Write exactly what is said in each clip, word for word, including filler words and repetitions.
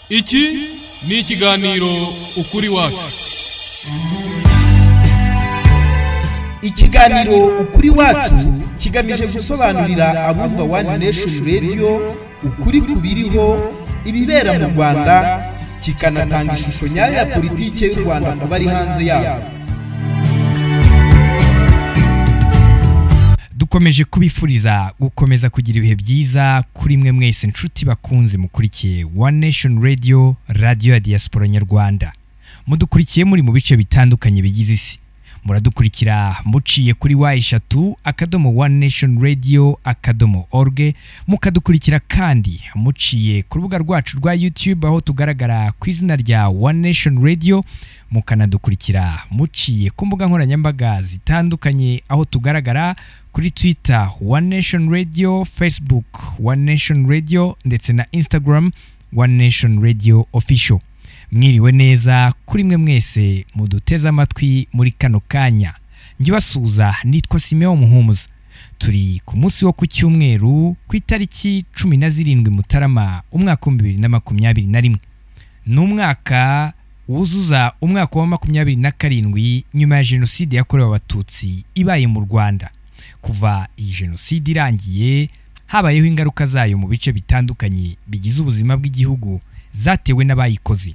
Iki ni ikiganiro ukuri wacu. Ikiganiro ukuri wacu kigamije gusobanurira abumva One Nation Radio ukuri kubiriho ibibera mu Rwanda, kikanatanga ishusho nyayo ya politike y'u Rwanda ku bari hanze yabo. Dukomeje kubifuriza gukomeza kugira ibihe byiza kuri mwe mwese nshuti bakunze mukurikiye One Nation Radio, radio ya diaspora nyarwanda. Mudukurikiye muri mu bice bitandukanye bigize isi. Muradukurikira muciye kuri wa eshatu akadomo One Nation Radio akadomo org, mukadukurikira kandi muciye ku rubuga rwacu rwa YouTube aho tugaragara ku izina rya One Nation Radio, mukanadukurikira muciye ku mbuga nkoranyambaga zitandukanye aho tugaragara kuri Twitter One Nation Radio, Facebook One Nation Radio ndetse na Instagram One Nation Radio Official. Mwiriwe neza kuri mwe mwese muduteza amatwi muri kano kanya. Njibasuza nitwa Simeo Muhumuza. Turi ku munsi wo ku cyumweru ku itariki cumi na zirindwi Mutarama umwaka wa bibiri na makumyabiri na rimwe. N'umwaka wuzuza umwaka wa makumyabiri na karindwi nyuma ya jenoside yakorewe abatutsi ibaye mu Rwanda. Kuva iyi jenoside irangiye habayeho ingaruka zayo mu bice bitandukanye bigize ubuzima bw'igihugu zatewe n'abayikoze.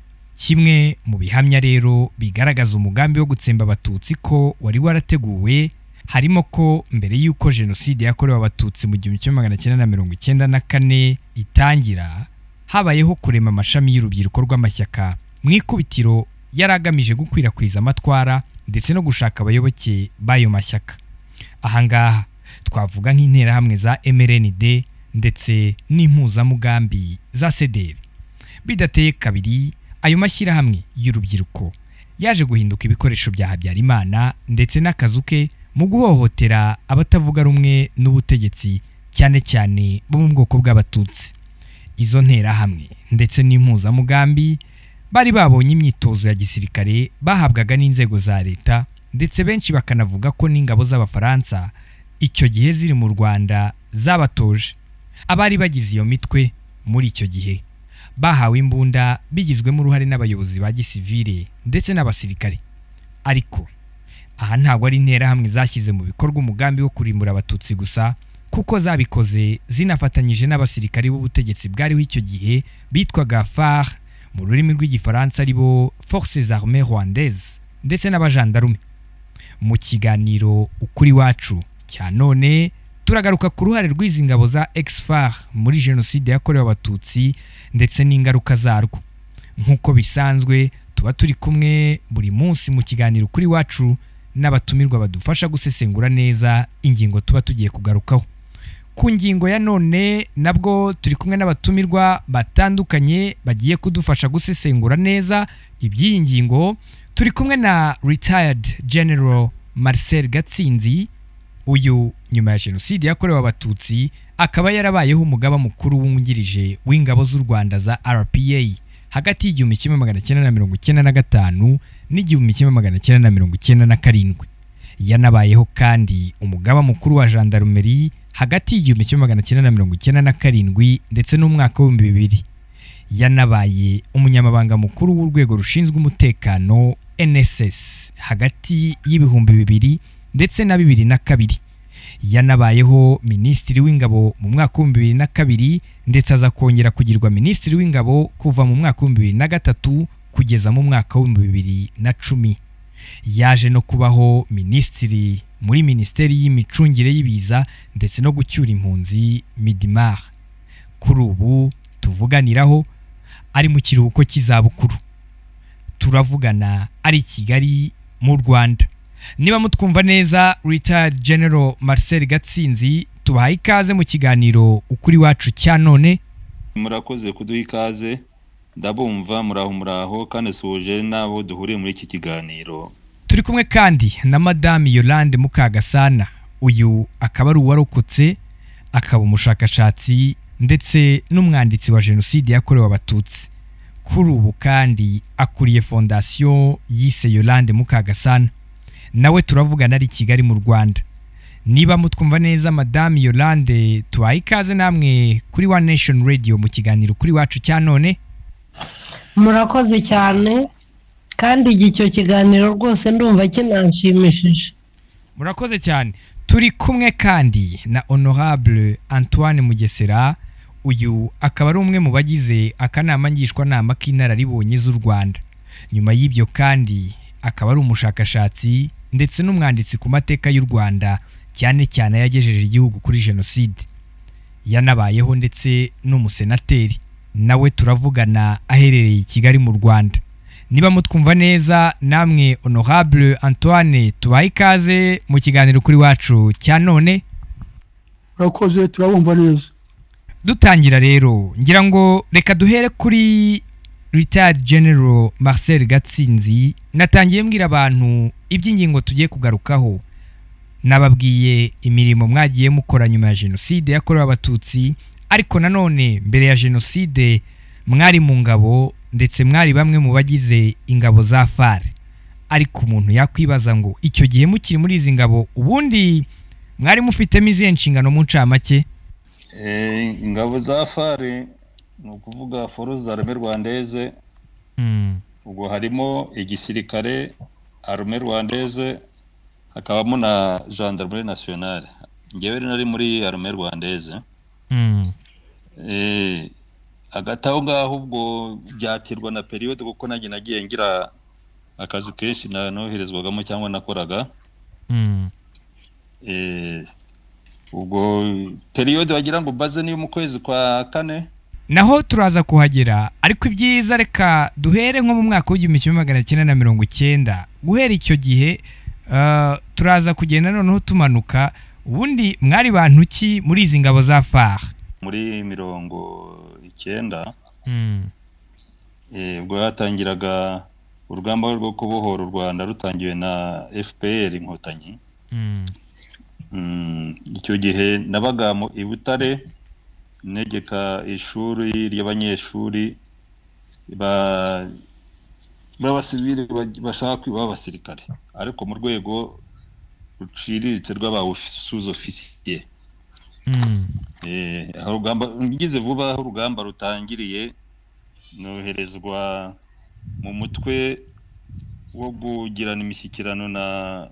Kimwe mu bihamya rero bigaragaza umugambi wo gutsemba abatutsi ko wari warateguwe harimo ko mbere y'uko jenoside yakorewe abatutsi mu gihumbi kimwe magana cyenda na mirongo icyenda na kane itangira, habayeho kurema amashami y'urubyiruko rw'amashyaka mu ikubitiro yaragamije gukwirakwiza amatwara ndetse no gushaka abayoboke b'ayo mashyaka. Ahangaha twavuga nk'interahamwe za M R N D ndetse n'impuzamugambi za C D R. Bidateye kabiri, ayo mashyirahamwe y'urubyiruko yaje guhinduka ibikoresho bya Habyarimana ndetse n'akazuke mu guhohotera abatavuga rumwe n'ubutegetsi, cyane cyane bo mu bwoko bw'abatutsi. Izo nterahamwe ndetse n'impuzamugambi bari babonye imyitozo ya gisirikare bahabwaga n'inzego za leta, ndetse benshi bakanavuga ko n'ingabo z'abafaransa icyo gihe ziri mu Rwanda zabatoje. Abari bagize iyo mitwe muri icyo gihe bahawe imbunda bigizwemo uruhare n'abayobozi ba gisivile ndetse n'abasirikare. Ariko aha ntabwo ari interahamwe zashyize mu bikorwa umugambi wo kurimbura abatutsi gusa, kuko zabikoze zinafatanyije n'abasirikare b'ubutegetsi bwariho icyo gihe bitwaga F A R mu rurimi rw'igifaransa, aribo Forces Armées Rwandaises ndetse n'abajandarume. Mu kiganiro ukuri wacu cya none turagaruka ku ruhare rw'izi ngabo za ex F A R muri jenoside yakorewe abatutsi ndetse n'ingaruka zarwo. Nk'uko bisanzwe tuba turi kumwe buri munsi mu kiganiro kuri wacu n'abatumirwa badufasha gusesengura neza ingingo tuba tugiye kugarukaho. Ku ngingo ya none nabwo turi kumwe n'abatumirwa batandukanye bagiye kudufasha gusesengura neza iby'iyi ngingo. Turi kumwe na Retired General Marcel Gatsinzi. Uyu nyuma ya jenoside yakorewe abatutsi akaba yarabayeho umugaba mukuru wungirije w'ingabo z'u Rwanda za R P A hagati y'igihumbi kimwe magana cyenda na mirongo icyenda na gatanu n'igihumbi kimwe magana cyenda na mirongo icyenda na karindwi. Yanabayeho kandi umugaba mukuru wa gendarmerie hagati y'igihumbi kimwe magana cyenda na mirongo icyenda na karindwi ndetse n'umwaka wa bibiri. Yanabaye umunyamabanga mukuru w'urwego rushinzwe umutekano N S S hagati y'ibihumbi bibiri ndetse na bibiri na kabiri. Yanabayeho minisitiri w'ingabo mu mwaka wa bibiri na kabiri ndetse aza kongera kugirwa minisitiri w'ingabo kuva mu mwaka wa bibiri na gatatu kugeza mu mwaka wa bibiri na cumi. Yaje no kubaho minisitiri muri Minisiteri y'Imicungire y'Ibiza ndetse no gucyura impunzi Midimar. Kuri ubu tuvuganiraho ari mu kiruhuko cy'izabukuru. Turavugana ari Kigali mu Rwanda. Niba mutwumva neza, Retired General Marcel Gatsinzi, tubahaye ikaze mu kiganiro ukuri wacu cya none. Murakoze kuduha ikaze, ndabumva muraho muraho kandi suje nabo duhuriye muri iki kiganiro. Turi kumwe kandi na Madame Yolande Mukagasana. Uyu akaba ari uwarokotse, akaba umushakashatsi ndetse n'umwanditsi wa jenoside yakorewe abatutsi. Kuri ubu kandi akuriye fondation yise Yolande Mukagasana. Nawe turavugana ari Kigali mu Rwanda. Niba mutwumva neza Madame Yolande, tubahaye ikaze namwe kuri One Nation Radio mu kiganiro kuri wacu cya none. murakoze cyane kandi icyo kiganiro rwose ndumva kinanshimishije. murakoze cyane. Turi kumwe kandi na Honorable Antoine Mugesera, uyu akaba ari umwe mu bagize akanama ngishwanama k'inararibonye z'u Rwanda. Nyuma y'ibyo kandi akaba ari umushakashatsi ndetse n'umwanditsi ku mateka y'u Rwanda, cyane cyane yagejeje igihugu kuri jenoside. Yanabayeho ndetse n'umusenateri. Nawe turavugana aherereye i Kigali mu Rwanda. Niba mutwumva neza namwe Honorable Antoine, tubaye ikaze mu kiganiro kuri wacu cya none. Murakoze, turabumva neza. Dutangira rero, ngira ngo reka duhere kuri Retired General Marcel Gatsinzi. Natangiye mbwira abantu iby'ingingo tugiye kugarukaho. Nababwiye imirimo mwagiye mukora nyuma ya jenoside yakorewe abatutsi, ariko nanone mbere ya jenoside mwari mu ngabo ndetse mwari bamwe mu bagize ingabo za F A R. Ariko umuntu yakwibaza ngo icyo gihe mukiri muri izi ngabo ubundi mwari mufitemo izihe nshingano mu ncamake? Eh, ingabo za F A R ni ukuvuga Forces Armées Rwandaises. Mm. Ubwo harimo igisirikare, Armée Rwandaise, hakabamo na Gendarmerie Nationale. Ngewe nari muri Armée Rwandaise. Mm. Eh, hagati aho ngaho ubwo byatirwa na periode kuko nanjye nagiye ngira akazi kenshi nanoherezwagamo cyangwa nakoraga. Mm. Eh, ubwo periode wagira ngo baze ni mu kwezi kwa kane. Naho turaza kuhagera, ariko ibyiza reka duhere nko mu mwaka w'igihumbi kimwe magana cyenda na mirongo icyenda. Guhera icyo gihe uh, turaza kugenda noneho tumanuka. Ubundi mwari bantu ki muri izi ngabo za F A R? Muri mirongo icyenda. Mm. Eh, ubwo yatangiraga urugamba rwo kubohora u Rwanda rutangiwe na F P R Inkotanyi. Mm. Mm, icyo gihe nabaga mu Ibutare negeka ishuri ry'abanyeshuri ba b'abasivile bashaka kwiba abasirikare, ariko mu rwego ruciriritse rw'abasuzofisiye. Mm. Eh, urugamba ngize vuba aho urugamba rutangiriye, noherezwa mu mutwe wo kugirana imishyikirano na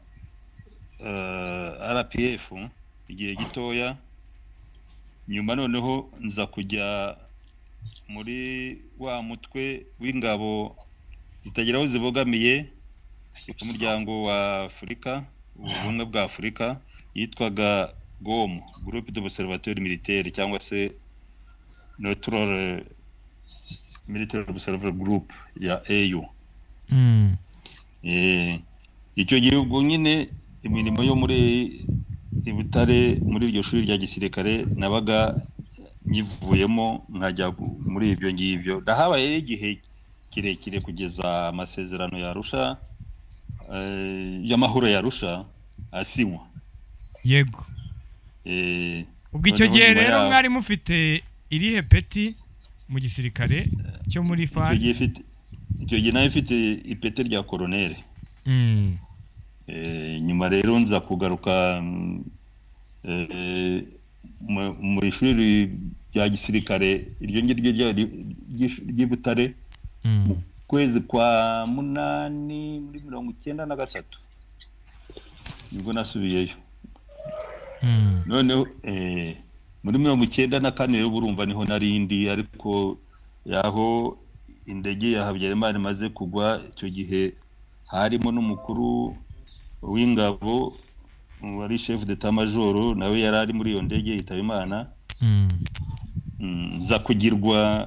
uh, R P F igihe gitoya. Nyuma noneho nza kujya muri wa mutwe w'ingabo zitagira aho zibogamiye umuryango wa Afurika, ubumwe bwa Afurika, yitwaga G O M, Groupe d'Observateurs Militaires, cyangwa se Neutral Military Observer Group ya A U. Mm. Eh, icyo gihugu nyine imirimo yo muri Ibutare muri iryo shuri rya gisirikare nabaga nyivuyemo nkajya muri ibyo ngibyo. Ndahabaye igihe kirekire kugeza amasezerano ya Arusha, eh, y'amahoro ya Arusha asinywa. Yego. Eh, Ubwo icyo gihe rero mwari mufite irihe peti mu gisirikare cyo muri F A R? Icyo gihe ifite icyo gihe nayo ifite ipeti rya colonel. Mm. Eh, nyuma rero nza kugaruka eh, mu ishuri rya gisirikare iryo ngiryo ry'Ibutare mu kwezi kwa munani muri mirongo icyenda na gatatu nibwo nasubiyeyo. Mm. Noneho eh, muri mirongo icyenda na kane rero urumva niho narindi, ariko yaho indege ya Habyarimana imaze kugwa. Icyo gihe harimo n'umukuru w'ingabo wari chef d'état major, nawe yari ari muri iyo ndege yitaba Imana. Mm. Mm, za kugirwa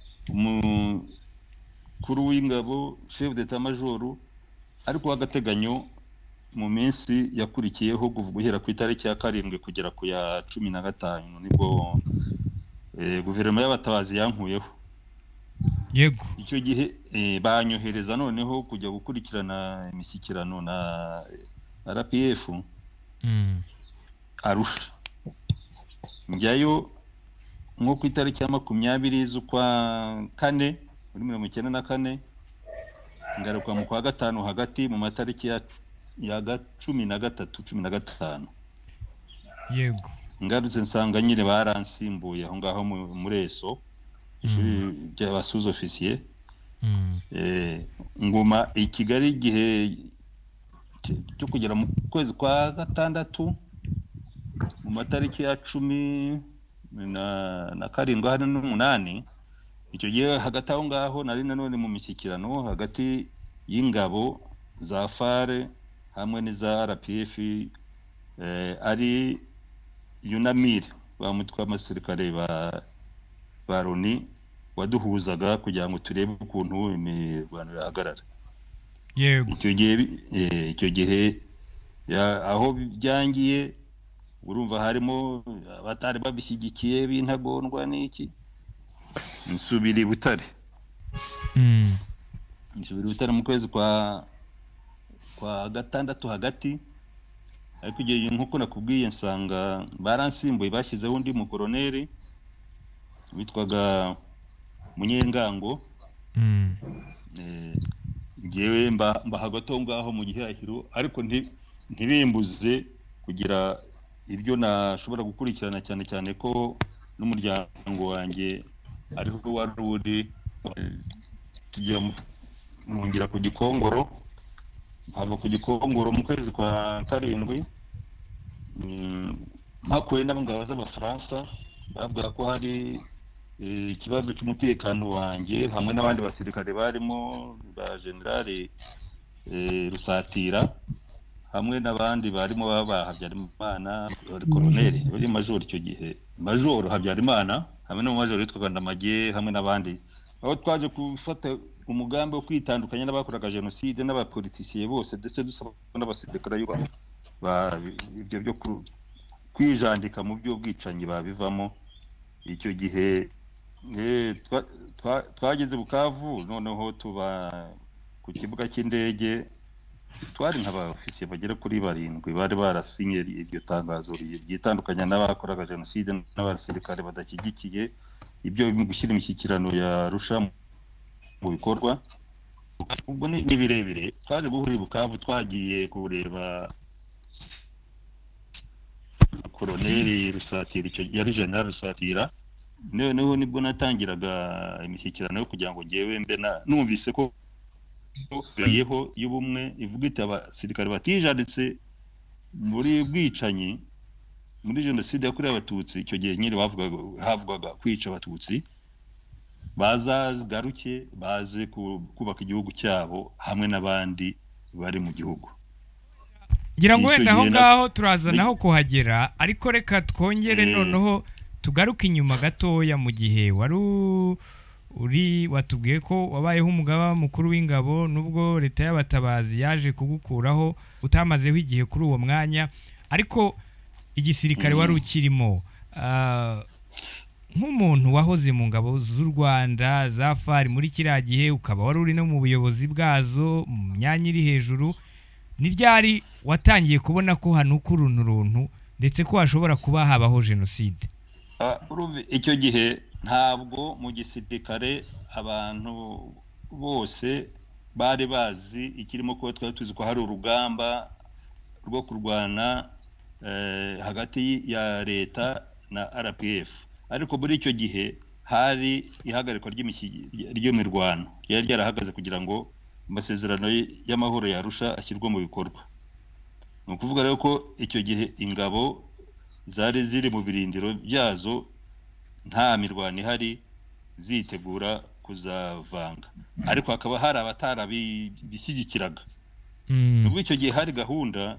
umukuru w'ingabo chef d'état major, ariko w'agateganyo mu minsi yakurikiyeho guhera ku itariki ya karindwi kugera ku ya cumi na gatanu nibwo eh, guverinoma y'abatabazi yankuyeho. Yego. Icyo gihe eh, banyohereza noneho kujya gukurikirana imishyikirano na R P F. Mm. Arusha. Njyayo nko ku itariki ya makumyabiri z'ukwa kane muri mirongo icyenda na kane, ngaruka mu kwa gatanu hagati mu matariki ya ya cumi na gatatu cumi na gatanu. Yego. Ngarutse nsanga nyine baransimbuye aho ngaho muri eso. ishuri ry'abasuza ofisiye Mm. eh nguma i Kigali igihe cyo kugera mu kwezi kwa gatandatu mu matariki ya cumi na na karindwi hano n'umunani. Icyo gihe hagati aho ngaho nari nanone mu mishyikirano hagati y'ingabo za fare hamwe n'iza R P F eh ari Yunamir bamutwa amasirikare ba baroni waduhuzaga kugira ngo turebe ukuntu imirwano yahagarara. Yego. Icyo gihe eh icyo gihe ya aho byangiye urumva harimo abatari babishyigikiye bintagondwa n'iki nsubiri Butare. Mm. Nsubiri Butare mu kwezi kwa kwa gatandatu hagati, ariko igihe nkuko nakubwiye nsanga baransimbuye bashyizeho undi mu koroneri witwaga Munyengango. Mm. eh ngewe mba mba hagati aho ngaho mu gihahiro, ariko nti ntibimbuze kugira ibyo nashobora gukurikirana, cyane cyane ko n'umuryango wanjye ariho wari uri tujya mungira ku Gikongoro. Hava ku Gikongoro mu kwezi kwa karindwi mpakuye n'abangabo z'Abafaransa bavuga ko hari ikibazo cy'umutekano wanjye hamwe n'abandi basirikare barimo ba generale Rusatira hamwe n'abandi barimo baba Habyarimana bari colonel bari major icyo gihe major Habyarimana hamwe no major witwa Ndamage hamwe n'abandi, aho twaje gufata umugambi wo kwitandukanya n'abakoraga genocide n'abapoliticiye bose ndetse dusaba n'abasirikare y'u Rwanda ba ibyo byo kwijandika mu byo bwicanyi babivamo. Icyo gihe eh twageze Bukavu, noneho tuba ku kibuga cy'indege twari nk'aba ofisiye bagera kuri barindwi bari barasinye iryo tangazo ryitandukanya n'abakoraga genocide n'abasirikare badashyigikiye ibyo gushyira imishyikirano ya Arusha mu bikorwa. Ubwo ni birebire twaje guhurira Bukavu, twagiye kureba koroneri Rusatira, icyo yari general Rusatira. Noneho nibwo natangiraga imishyikirano yo kugira ngo ngewe mbe numvise ko yeho y'ubumwe ivuga iti abasirikare batijanditse muri bwicanyi muri genocide yakorewe Abatutsi. Icyo gihe nyine bavugaga havugwaga kwica Abatutsi, bazagaruke baze kubaka igihugu cyabo hamwe n'abandi bari mu gihugu. Ngira ngo wenda aho ngaho turazanaho kuhagera, ariko reka twongere noneho tugaruke inyuma gatoya mu gihe wari uri watubwiye ko wabayeho umugaba mukuru w'ingabo nubwo leta y'abatabazi yaje kugukuraho utamazeho igihe kuri uwo mwanya, ariko igisirikare wari ukirimo nk'umuntu wahoze mu ngabo z'u Rwanda za fari muri kiriya gihe, ukaba wari uri no mu buyobozi bwazo mu myanya iri hejuru, ni ryari watangiye kubona ko hanuka uruntu runtu ndetse ko hashobora kuba habaho genocide? Icyo gihe ntabwo mu gisirikare abantu bose bari bazi ikirimo, ko twari tuzi ko hari urugamba rwo kurwana hagati ya leta na R P F, ariko muri icyo gihe hari ihagarikwa ry'imirwano yari yarahagaze kugira ngo amasezerano y'amahoro ya Arusha ashyirwa mu bikorwa. Ni ukuvuga rero ko icyo gihe ingabo zari ziri mu birindiro byazo nta mirwano ihari zitegura kuzavanga, ariko hakaba hari abatarabishyigikiraga. Ubwo icyo gihe hari gahunda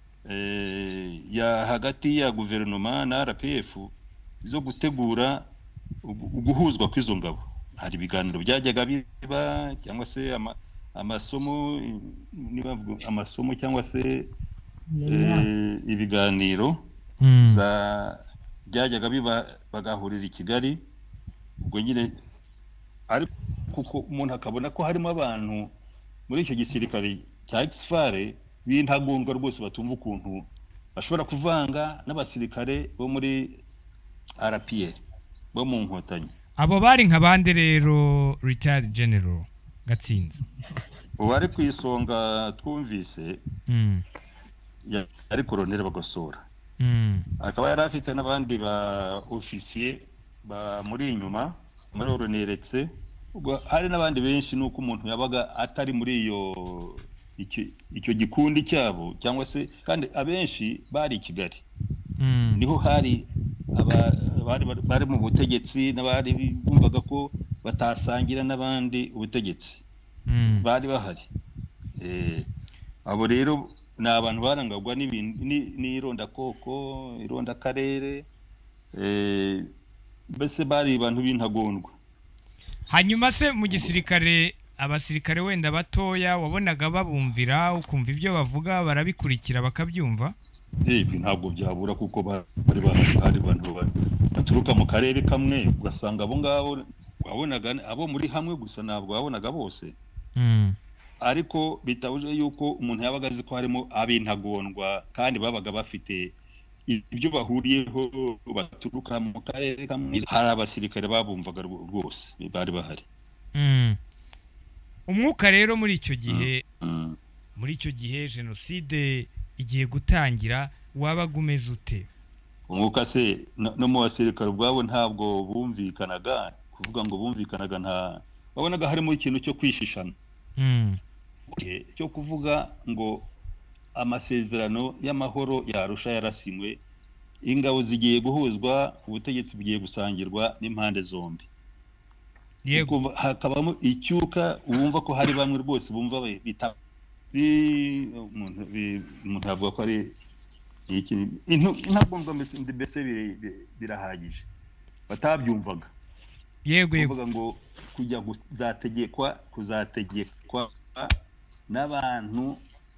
ya hagati ya guverinoma na R P F zo gutegura guhuzwa kw'izo ngabo. Hari ibiganiro byajyaga biba cyangwa se amasomo niba amasomo cyangwa se ibiganiro za byajyaga biba bagahurira i Kigali. Ubwo nyine ariko kuko umuntu akabona ko harimo abantu muri icyo gisirikare cya Exfare b'intagondwa rwose batumva ukuntu bashobora kuvanga n'abasirikare bo muri R P A bo mu Nkotanyi. Abo bari nk'abandi rero retired general Gatsinzi ubari ku isonga twumvise mm. yari koroneri Bagosora, mm. akaba yari afite n'abandi ba ofisiye ba muri inyuma Maroro neretse ubwo hari n'abandi benshi nuko umuntu yabaga atari muri iyo icyo icyo gikundi cyabo cyangwa se kandi abenshi bari i Kigali Mm. niho hari aba- bari bari mu butegetsi n'abari bumvaga ko batasangira n'abandi ubutegetsi Mm. bari bahari eh abo rero ni abantu barangagwa n'ibintu ni- n'ironda koko ironda karere eh bese bari abantu b'intagondwa. Hanyuma se mu gisirikare abasirikare wenda batoya wabonaga babumvira ukumva ibyo bavuga barabikurikira bakabyumva? Ibi ntabwo byabura kuko bari bahari hari abantu ba- baturuka mu karere kamwe ugasanga abo ngabo wabonaga abo muri hamwe gusa ntabwo wabonaga bose Mm. ariko bitabuje yuko umuntu yabaga azi ko harimo ab'intagondwa kandi babaga bafite ibyo bahuriyeho baturuka mu karere kamwe hari abasirikare babumvaga rwo- rwose bari bahari. Mm. Umwuka rero muri icyo gihe Mm. muri icyo gihe jenoside igiye gutangira wabaga umeze ute? Umwuka se no no mu basirikare ubwabo ntabwo bumvikanaga kuvuga ngo bumvikanaga nta babonaga harimo ikintu cyo kwishishana Mm. Eh, cyo kuvuga ngo amasezerano y'amahoro yarusha yarasinywe ingabo zigiye guhuzwa ubutegetsi bugiye gusangirwa n'impande zombi. Yego. Ukumva hakabamo icyuka wumva ko hari bamwe rwose bumva be- bita bi- umuntu bi- umuntu avuga ko ari iki intu- ntabwo mva mbese mbese biri- bi- birahagije batabyumvaga Yego yego. kuvuga ngo kujya kuzategekwa kuzategekwa n'abantu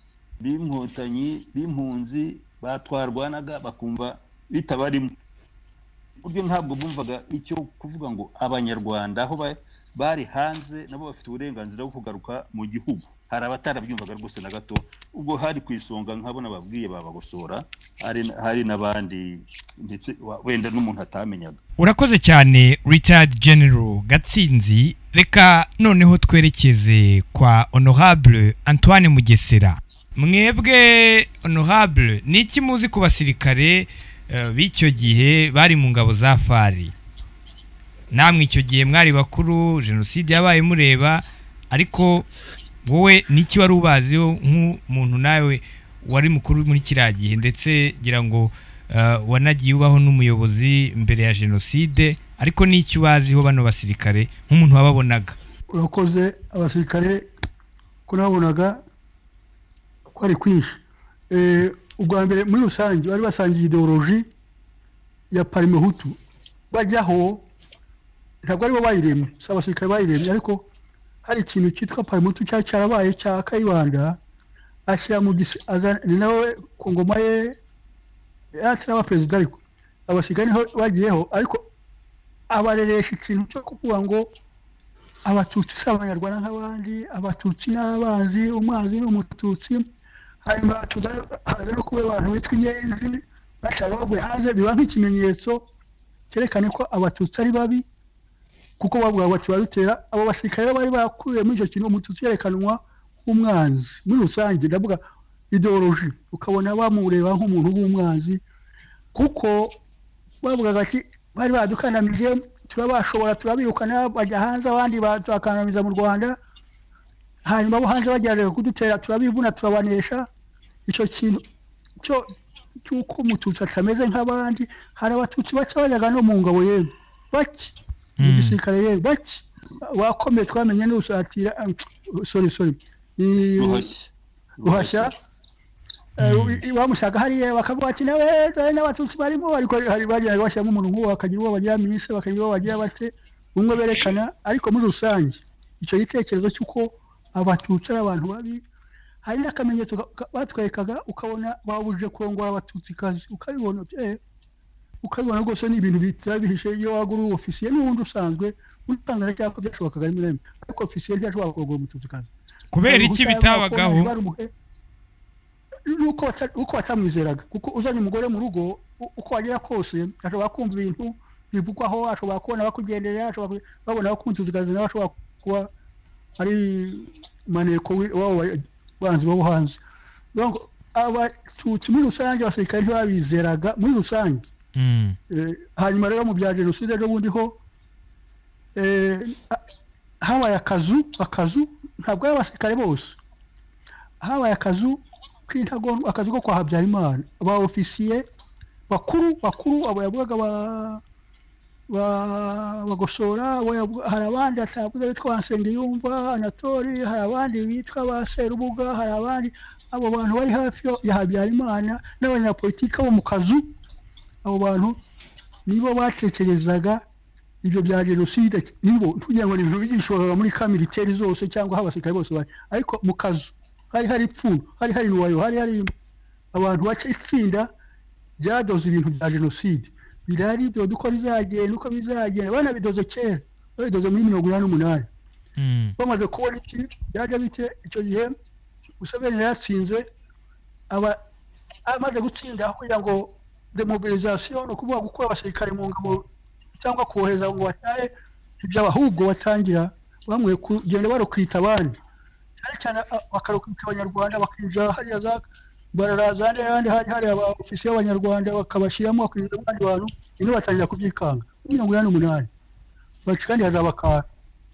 b'inkotanyi b'impunzi batwarwanaga bakumva bitabarimo buryo ntabwo bumvaga icyo kuvuga ngo abanyarwanda aho ba- bari hanze nabo bafite uburenganzira bwo kugaruka mu gihugu. Hari abatarabyumvaga rwose na gato ubwo hari ku isonga nkabona babwiye babagosora hari hari n'abandi ndetse wa- wenda n'umuntu atamenyaga. Urakoze cyane Retired General Gatsinzi. Reka noneho twerekeze kwa Honorable Antoine Mugesera. Mwebwe Honorable niki muzi ku basirikare eh, b'icyo gihe bari mu ngabo za Fari? Namwe icyo gihe mwari bakuru jenoside yabaye mureba ariko wowe niki wari ubaziho nk'umuntu nawe wari mukuru muri kiriya gihe ndetse ngira ngo eh, wanagiye ubaho n'umuyobozi mbere ya jenoside ariko n'icyo ubaziho bano basirikare nk'umuntu wababonaga? urakoze. Abasirikare ko nabonaga ko ari kwinshi. Eh, ubwa mbere muri rusange bari basangiye ideoloji ya Parimehutu bajyaho ntabwo aribo bayiremye si abasirikare bayiremye ariko hari ikintu cyitwa Parimehutu cyari cyarabaye cya Kayibanda ashyira mu gisi aza ni nawe ku ngoma ye yatiraba perezida ariko abasirikare niho bagiyeho ariko abareresha ikintu cyo kuvuga ngo abatutsi si abanyarwanda nk'abandi abatutsi n'abanzi umwanzi ni umututsi hanyuma haza no kuba abantu bitwa inyenzi bashaka bavuye hanze biba nk'ikimenyetso cyerekane ko abatutsi ari babi kuko bavuga bati barutera. Abo basirikare bari bakuye muri icyo kintu umututsi yerekanwa nk'umwanzi muri rusange ndavuga ideoloji ukabona bamureba nk'umuntu w'umwanzi kuko bavugaga ati bari badukandamije turabashobora turabirukana bajya hanze abandi bakandamiza mu Rwanda hanyuma bo hanze bagerageje kudutera turabivuna turabanesha. Icyo kintu cyo cyuko umututsi atameze nk'abandi hari abatutsi bake bajyaga no mu ngabo yewe bake mu gisirikare yewe bake wakomeye twamenye n'usatira sorry sorry ruhashya bamushaka hariya bakavuga ati nawe n'abatutsi barimo ariko hari bageraga bashyiramo umuntu nk'uwo bakagira uwo bagira minisitiri bakagira uwo bagira bate bumwe berekana ariko muri rusange icyo gitekerezo cy'uko abatutsi ari abantu babi hari n'akamenyetso batwerekaga ukabona babujije kurongora abatutsi kazi ukabibona eh ukabibona rwose ni ibintu bitira bihishe iyo wagura ofisiye n'ubundi usanzwe utangana cyako byashobokaga rimwe rimwe ariko ofisiye ntiyashobora kurongora umututsi kazi kubera iki bitabagaho nuko uko batamwizeraga kuko uzanye umugore mu rugo uko wagera kose ashobora kumva ibintu bivugwaho ashobora kubona bakugenderera ashobora babona ko umututsi kazi nawe ashobora kuba ari maneko wabo banzi bo hanze. Donc abatutsi muri rusange abasirikare ntibabizeraga muri rusange. Mm. Hanyuma rero mu bya jenoside ryo bundi ho eh, habaye akazu akazu ntabwo ari abasirikare bose, habaye akazu k'intagondwa, akazu ko kwa Habyarimana, ba ofisiye bakuru bakuru abo yavugaga ba ba bagosora, hari abandi atavuze bitwa Nsengiyumva Anatori, hari abandi bitwa ba Serubuga, hari abandi abo bantu bari hafi ya Habyarimana n'abanyapolitiki bo mu kazu. Abo bantu nibo batekerezaga ibyo bya jenoside, nibo tugira ngo ibintu bigishorera muri ka militeri zose cyangwa abasirikare bose bari, ariko mu kazu hari hari ipfundo, hari hari nuwayo, hari hari abantu bace itsinda byadoze ibintu bya jenoside. Birari byo duko bizagenda uko bizagenda, bana bidoze kera, bidoze muri mirongo inani n'umunani. Mm. Bamaze kubona iki byaje bite icyo gihe Museveni yatsinze, aba amaze gutsinda kugira ngo demobilisation no kuvuga gukora abasirikare mu ngabo cyangwa kohereza ngo bataye iby'abahubwo batangira bamwe kugenda barokwita abandi, cyane cyane bakarokwita abanyarwanda bakinjira hariya za bararaza n'andi hari aba ofisiye y'abanyarwanda bakabashiramo bakinjira abandi bantu, ino batangira kubyikanga mirongo inani n'umunani bati kandi hazabakara.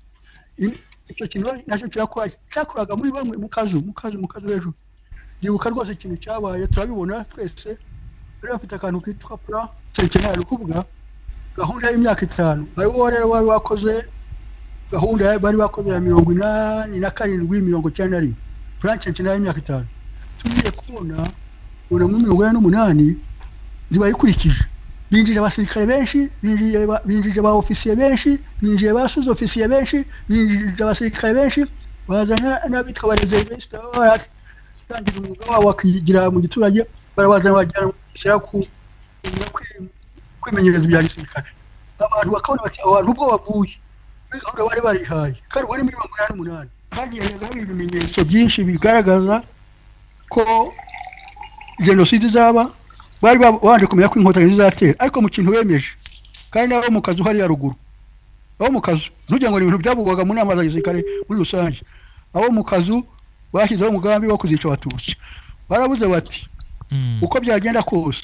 Icyo kintu nacyo kirakora cyakoraga muri bamwe mu kazu mu kazu mu kazu hejuru. Ndibuka rwose ikintu cyabaye turabibona twese, bari bafite akantu kitwa plan sekenari kuvuga gahunda y'imyaka itanu, bari rero bari bakoze gahunda bari bakoze ya mirongo inani na karindwi mirongo icyenda na rimwe, plan sekenari y'imyaka itanu. Tugiye kubona ubona mu mirongo inani n'umunani ntibayikurikije, binjije abasirikare benshi, binjije binjije ba ofisiye benshi, binjije ba sous ofisiye benshi, binjije abasirikare benshi, bazana n'abitwa ba reserviste batangira umwuga wabo bakigira mu giturage, barabazana bajyana gushyira ku kwimenyereza ibya gisirikare. Abantu bakabona bati abantu ubwo baguye gahunda bari barihaye, kandi bari muri mirongo inani n'umunani. Hagiye hari ibimenyetso byinshi bigaragaza ko jenoside zaba, bari babanje kumenya ko inkotanyi zizatera, ariko mu kintu bemeje kandi nabo mu kazu hari ya ruguru, abo mu kazu ntugira ngo ni ibintu byavugwaga mu nama za gisirikare muri rusange, abo mu kazu bashyizeho umugambi wo kuzica abatutsi. Barabuze bati uko byagenda kose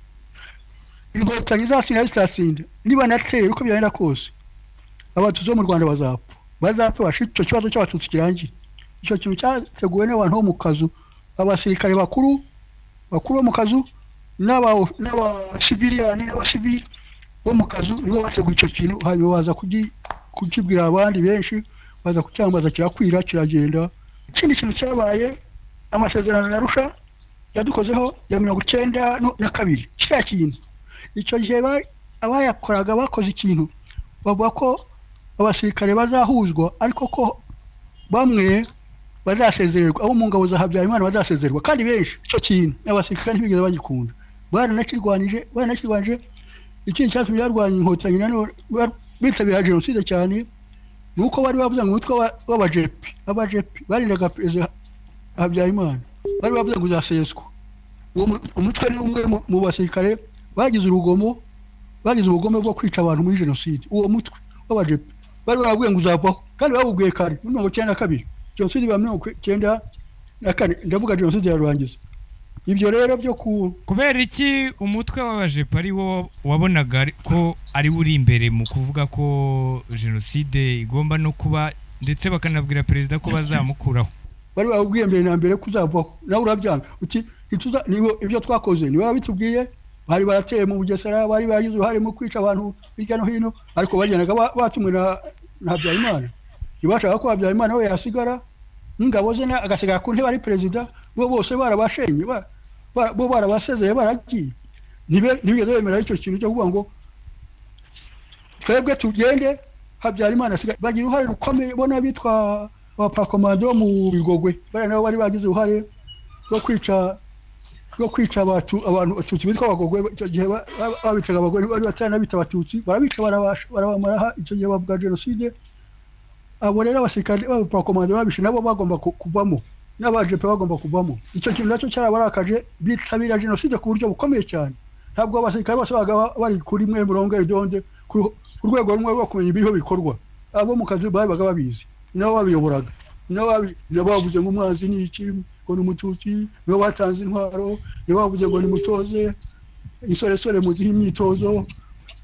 inkotanyi zasinda zitatsinda, niba natera uko byagenda kose abatutsi bo mu Rwanda bazapfa bazapfa bashitse icyo kibazo cy'abatutsi kirangira. Icyo kintu cyateguwe n'abantu bo mu kazu, abasirikare bakuru bakuru bo mu kazu n'aba n'abasiviliani n'abasivili bo mu kazu nibo bateguye icyo kintu, hanyuma baza kukibwira abandi benshi, baza kucyambaza kirakwira kiragenda. Ikindi kintu cyabaye amasezerano ya Arusha yadukozeho ya mirongo icyenda na kabiri, kiriya kintu icyo gihe abayakoraga bakoze ikintu bavuga ko abasirikare bazahuzwa, ariko ko bamwe bazasezererwa, abo mu ngabo za Habyarimana bazasezererwa, kandi benshi icyo kintu abasirikare ntibigeze bagikunda, baranakirwanije baranakirwanije. Ikindi cyatumye barwanya inkotanyi nano bitabira jenoside cyane nuko bari bavuze ngo umutwe w'abajepi abajepi barindaga perezida Habyarimana, bari bavuze ngo uzaseswa. Uwo umutwe ni umwe mu basirikare bagize urugomo bagize ubugome bwo kwica abantu muri jenoside. Uwo mutwe w'abajepi bari bavuye ngo uzavaho, kandi babubwiye kare muri mirongo icyenda na kabiri, jenoside ya mirongo icyenda na kane, ndavuga jenoside yarangiza. Ibyo rero byo ku kubera iki umutwe w'abajepa ari wo wabonaga ko ari uri imbere mu kuvuga ko jenoside igomba no kuba, ndetse bakanabwira perezida ko bazamukuraho? Bari babwiye mbere na mbere kuzavaho, nawe urabyanga uti ituza nibo ibyo twakoze nibo babitubwiye. Bari barateye mu Bugesera, bari bagize uruhare mu kwica abantu hirya no hino, ariko bagendaga batumwe na Habyarimana. Ibashaka ko Habyarimana we yasigara n'ingabo ze agasigara ku ntebe ari perezida, bo bose barabashenye bo barabasezeye baragiye. Ntibigeze bemera icyo kintu cyo kuvuga ngo twebwe tugende, Habyarimana asigaye. Bagira uruhare rukomeye, bona bitwa abapakomando mu Bigogwe, bari nabo bari bagize uruhare rwo kwica rwo kwica abantu abantu abatutsi bitwa abagogwe. Icyo gihe babicaga abagore bari batanabita abatutsi, barabica barabasha barabamaraha. Icyo gihe bavuga jenoside. Abo rero abasirikare b'abakomando babishe nabo bagomba kuvamo, n'abajepe bagomba kuvamo. Icyo kintu nacyo cyarabarakaje, bitabira jenoside ku buryo bukomeye cyane. Ntabwo abasirikare bose baga bari kuri mwe murongo idonde ku rwego rumwe rwo kumenya ibiriho bikorwa. Abo mu kazi babaga babizi, nabo babiyoboraga, nabo bavuze ngo umwanzi ni iki, ngo n'umututsi, nibo batanze intwaro, nibo bavuze ngo nimutoze insoresore mu gihe imyitozo,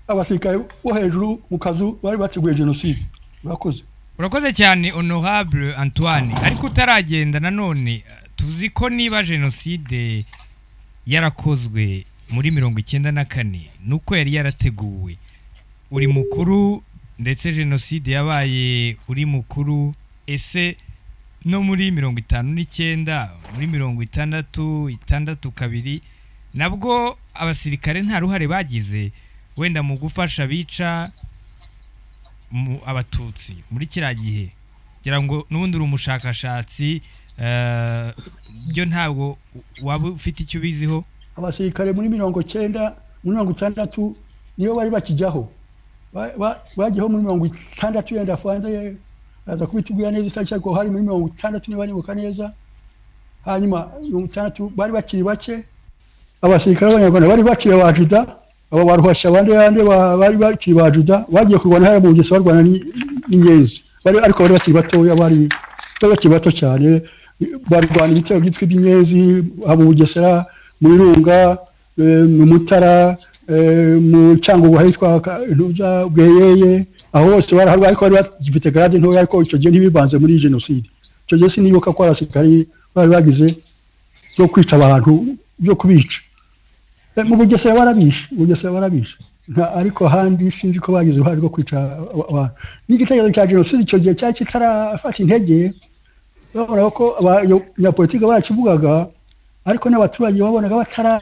abasirikare bo hejuru mu kazu bari bateguye jenoside. Urakoze. urakoze cyane honorable Antoine, ariko utaragenda nanone tuzi ko niba jenoside yarakozwe muri mirongo icyenda na kane nuko yari yarateguwe, uri mukuru ndetse jenoside yabaye uri mukuru, ese no muri mirongo itanu n'icyenda muri mirongo itandatu itandatu kabiri nabwo abasirikare nta ruhare bagize wenda mu gufasha bica abatutsi muri kiriya gihe? Ngira ngo n'ubundi uri umushakashatsi, byo ntabwo waba ufite icyo ubiziho? Abasirikare muri mirongo icyenda muri mirongo itandatu niyo bari bakijyaho, bagiyeho muri mirongo itandatu yenda afanze aza kubitubwira neza isa cyako hari muri mirongo itandatu niba nibuka neza. Hanyuma mirongo itandatu bari bakiri bake, abasirikare b'Abanyarwanda bari bakiri abajuda, abo baruhasha abandi yande bari bakiri bajuda, bagiye kurwana hari mu Bugesera barwana n'inyenzi, bari ariko bari bakiri batoya, bari bakiri bato cyane, barwana ibitero byitwa by'inyenzi abo Bugesera, mu Birunga, mu Mutara, mu Cyangugu hitwa ntuza Bweyeye, aho hose bari ariko bari bagifite grade ntoya, ariko icyo gihe ntibibanze muri jenoside. Icyo gihe sinibuka ko abasirikare bari bagize byo kwica abantu, byo kubica. Mu Bugesera barabishe, Bugesera barabishe, ariko handi sinzi ko bagize uruhare rwo kwica abantu. N'igitekerezo cya jenoside icyo gihe cyari kitarafata intege, babona ko abanyapolitike barakivugaga, ariko n'abaturage babonaga batara,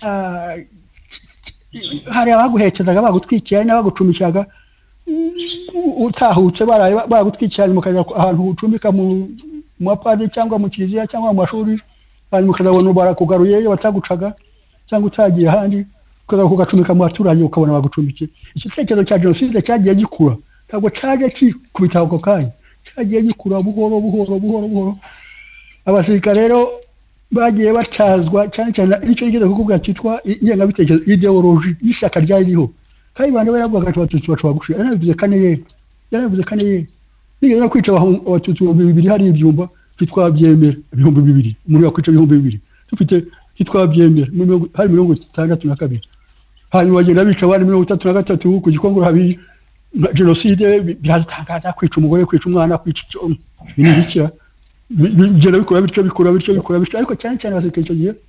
hari abaguhekezaga bagutwikiye n'abagucumikiraga, utahutse baragutwikira nyuma ukajya ahantu ucumbika mu mapadiri cyangwa mu kiliziya cyangwa mu mashuri, hanyuma ukazabona barakugaruye batagucaga cyangwa utagiye ahandi, ukaza kugacumika mu baturage ukabona bagucumbikiye. Icyo gitekerezo cya jenoside cyagiye gikura, ntabwo cyaje kikubita ako kanya, cyagiye gikura buhoro buhoro buhoro buhoro. Abasirikare rero bagiye batazwa cyane cyane icyo nigeze kukubwira cyitwa ingengabitekerezo, ideology y'ishyaka ryari ririho. Kayibanda baravuga ati abatutsi bashobora gushira, yarabivuze kane ye yarabivuze kane ye nigeze kwica abatutsi bibiri hari ibyumba cyitwa byemera ibihumbi bibiri, umuntu yakwica ibihumbi bibiri dufite cyitwa byemera hari mirongo itandatu na kabiri, hanyuma bagenda bica abandi mirongo itatu na gatatu ku Gikongoro habi jenoside. Biratangaza kwica umugore, kwica umwana, kwica ibintu bikira bigenda bikora bityo bikora bityo bikora bityo, ariko cyane cyane abasirikare icyo gihe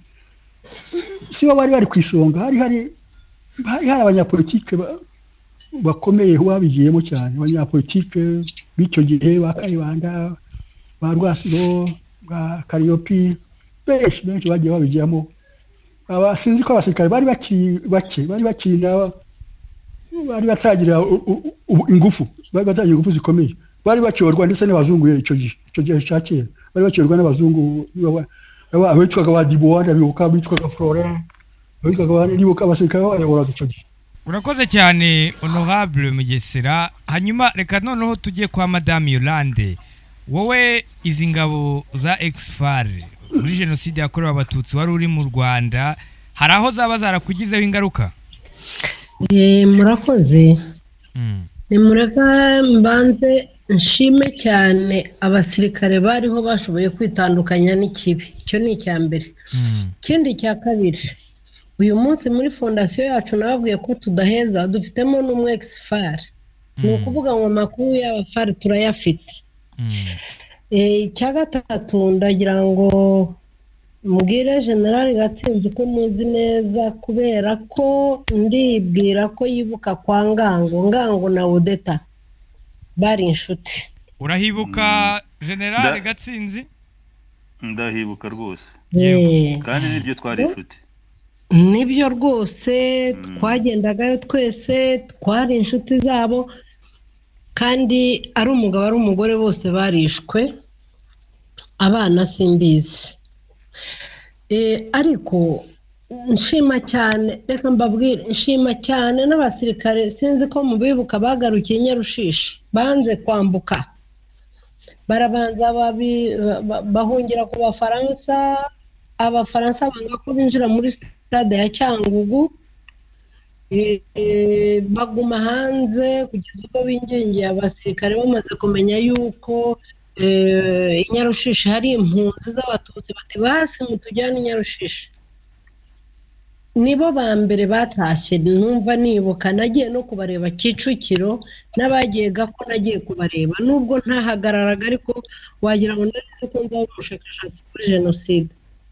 si bo bari bari ku isonga, hari hari hari abanyapolitike bakomeye babigiyemo cyane, abanyapolitike b'icyo gihe ba Kayibanda, ba Rwasiro, ba Kariyopi, benshi benshi bagiye babigiyemo. Abasinzi ko abasirikare bari bakiri bake, bari bakiri bari batagira ingufu, bari batagira ingufu zikomeye, bari bakiyorwa ndetse n'abazungu icyo gihe icyo gihe cya kera, bari bakiyorwa n'abazungu abitwaga ba Diboanda, bibuka bitwaga Florent, abitwaga bibuka abasirikare bayoboraga icyo gihe. Urakoze cyane honorable Mugesera. Hanyuma reka noneho tujye kwa Madame Yolande, wowe izi ngabo za Exfare muri jenoside yakorewe abatutsi wari uri mu Rwanda, hari aho zaba zarakugizeho ingaruka? Eh, murakoze. Mm. Ni mureka mbanze nshime cyane abasirikare bariho bashoboye kwitandukanya n'ikibi, icyo ni icya mbere. Ikindi cya kabiri, uyu munsi muri fondasiyo yacu nababwiye ko tudaheza, dufitemo n'umwe Exfare, ni ukuvuga ngo amakuru y'abafare turayafite. Icya gatatu ndagira ngo mubwire General Gatsinzi ko muzi neza, kubera ko ndibwira ko yibuka kwa Ngango, Ngango na Odeta bari inshuti. Urahibuka General Gatsinzi? Ndahibuka rwose, kandi nibyo twari inshuti. Nibyo rwose, twagendagayo twese, twari inshuti zabo, kandi ari umugabo ari umugore bose barishwe, abana simbizi. Ariko nshima cyane, reka mbabwire, nshima cyane n'abasirikare, sinzi ko mubibuka bagarukiye Nyarushishi, banze kwambuka, barabanza bahungira ku Bafaransa, Abafaransa banga ko binjira muri stade ya Cyangugu, baguma hanze kugeza ubwo bingingiye abasirikare bamaze kumenya yuko Nyarushishi hari impunzi z'abatutsi, bati basi mutujyane Nyarushishi. nibo ba mbere batashye numva nibuka nagiye no kubareba Kicukiro n'abagiye gako nagiye kubareba nubwo ntahagararaga ariko wagira ngo ndetse ko nzaho ubushakashatsi kuri jenoside.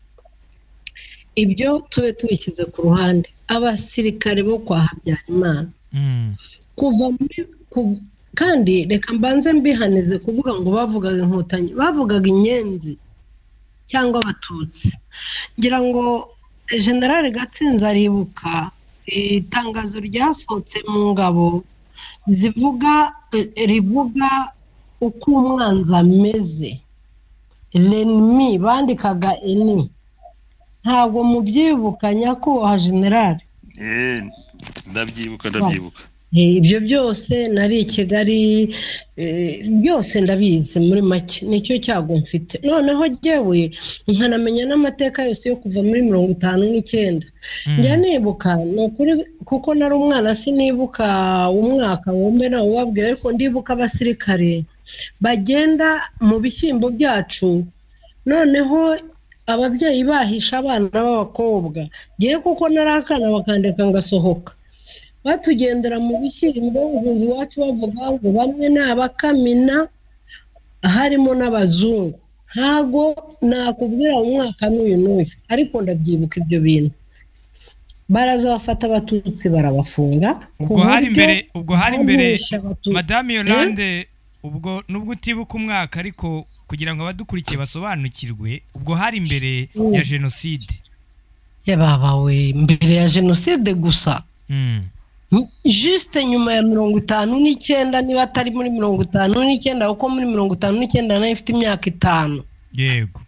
Ibyo tube tubishyize ku ruhande. Abasirikare bo kwa Habyarimana kuva muri kandi reka mbanze mbihanize kuvuga ngo bavugaga inkotanyi, bavugaga inyenzi cyangwa abatutsi. Ngira ngo General Gatsinzi aribuka itangazo ryasohotse mu ngabo zivuga rivuga uko umwanzi ameze, l'ennemi bandikaga ennemi. Ntabwo mubyibuka nyakubahwa General? Eh, ndabyibuka ndabyibuka. Ibyo byose nari i Kigali byose ndabizi muri make, nicyo cyago mfite. Noneho jyewe nkanamenya n'amateka yose yo kuva muri mirongo itanu n'icyenda. Njya nibuka nukuri kuko nari umwana sinibuka umwaka wombe nawe wabwira, ariko ndibuka abasirikare bagenda mu bishyimbo byacu, noneho ababyeyi bahisha abana b'abakobwa. Ngiye kuko nari akana bakandeka ngasohoka, batugendera mu bishyimbo. Ubuzi iwacu bavuga ngo bamwe ni abakamina, harimo n'abazungu. Ntago nakubwira umwaka n'uyu n'uyu, ariko ndabyibuka ibyo bintu. Baraza bafata abatutsi barabafunga. Ubwo hari imbere, ubwo hari imbere Madame Yolande, ubwo nubwo utibuka umwaka ariko kugira ngo abadukurikiye basobanukirwe, ubwo hari imbere ya jenoside. Yababawe mbere ya jenoside gusa. Mm. Juste nyuma ya mirongo itanu n'icyenda, niba atari muri mirongo itanu n'icyenda, kuko muri mirongo itanu n'icyenda nayo ifite imyaka itanu. Yego.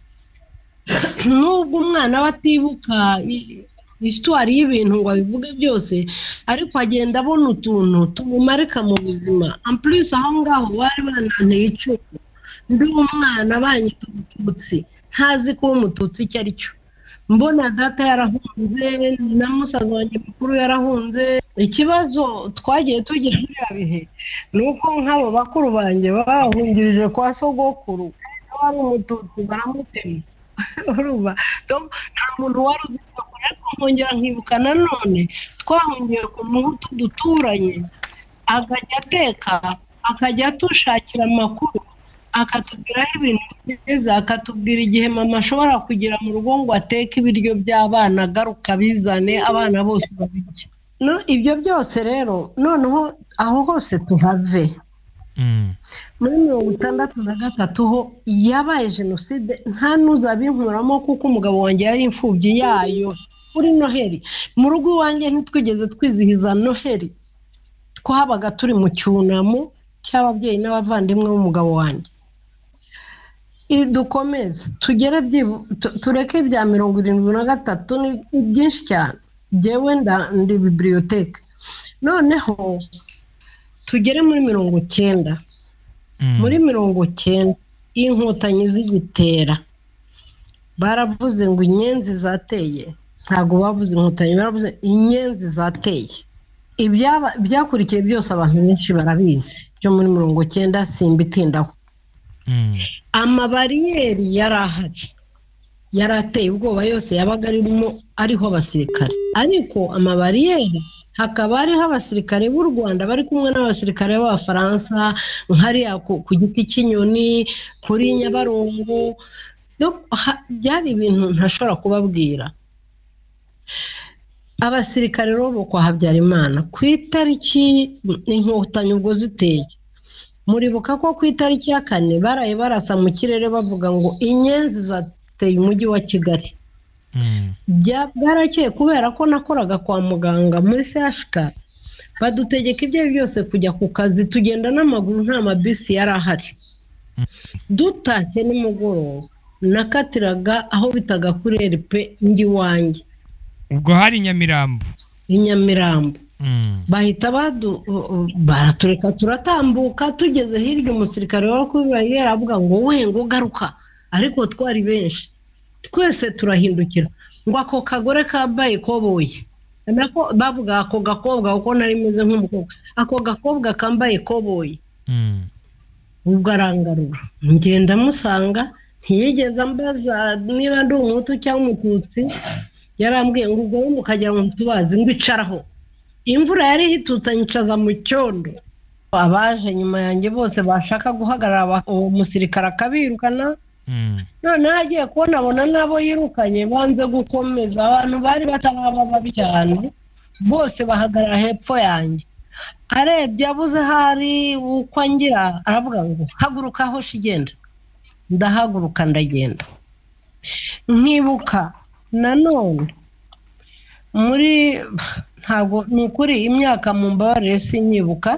Nubwo umwana batibuka histoire y'ibintu ngo bivuge byose, ariko agenda abona utuntu tumumarika mu buzima. En plus aho ngaho bari bananteye icumu, ndi umwana banyita umututsi, ntazi ko umututsi icyo ari cyo. Mbona data yarahunze na musaza wanjye mukuru yarahunze. Ikibazo twagiye tugira muri abihe nuko nk'abo bakuru banjye bahungirije kwa sogokuru, wari umututsi baramutema. Uruba nta muntu wari uzi ko, ariko nkongera nkibuka nanone twahungiye ku muhutu duturanye, akajya ateka akajya atushakira amakuru, akatubwira ibintu byiza, akatubwira igihe mama ashobora kugira mu rugo ngo ateke ibiryo by'abana, garuka bizane abana bose babirya. No, ibyo byose rero noneho aho hose tuhave. Mm. Muri mirongo itandatu na gatatu ho yabaye jenoside, nta n'uzabinkuramo kuko umugabo wanjye yari imfubyi yayo. Kuri Noheli mu rugo iwanjye ntitwigeze twizihiza Noheli, twabaga turi mu cyunamo cy'ababyeyi n'abavandimwe b'umugabo wanjye. Dukomeze tugere tureke bya mirongo irindwi na gatatu, ni byinshi cyane. Jyewe ndi bibliothèque. Noneho tugere muri mirongo icyenda. Muri mirongo icyenda inkotanyi zigitera, baravuze ngo inyenzi zateye. Ntago bavuze inkotanyi, baravuze inyenzi zateye. Ibyaba byakurikiye byose abantu benshi barabizi byo muri mirongo icyenda, simbitindaho. Amabariyeri yarahari, yarateye ubwoba yose, yabaga arimo ariho abasirikare, ariko amabariyeri hakaba hariho abasirikare b'u Rwanda bari kumwe n'abasirikare b'Abafaransa, nkariya ku giti cy'inyoni kuri Nyabarongo. Byari ibintu ntashobora kubabwira. Abasirikare bo kwa Habyarimana ku itariki inkotanyi ubwo ziteye, muribuka ko ku itariki ya kane baraye barasa mu kirere bavuga ngo inyenzi zateye umujyi wa Kigali. Byarakeye kubera ko nakoraga kwa muganga muri C H K, badutegeka ibyo byose kujya ku kazi, tugenda n'amaguru, nta mabisi yari ahari. Dutashye nimugoroba nakatiraga aho bitaga kuri R P ndi wanjye. Ubwo hari Nyamirambo. Inyamirambo. Bahita badu baratureka turatambuka, tugeze hirya umusirikare wa kubiri yaravuga ngo we ngo garuka, ariko twari benshi. Twese turahindukira ngo ako kagore kabaye koboye, nako bavuga ako gakobwa uko nari meze nk'umukobwa, ako gakobwa kambaye koboye. Ubwo arangarura, ngenda musanga, ntiyigeze ambaza niba ndi umutu cyangwa umututsi. yarambwiye ngo ubwo mukajya mu tubazi ngwicaraho imvura yari hitutse nyicaza mu cyondo abaje nyuma yanjye bose bashaka guhagarara uwo musirikare akabirukana none hagiye kubona abona nabo yirukanye banze gukomeza abantu bari bataraba babi cyane bose bahagarara hepfo yanjye arebye abuze hari uko ngira aravuga ngo haguruka aho shigenda ndahaguruka ndagenda nkibuka nanone muri ntago nukuri imyaka mu mbabarire sinyibuka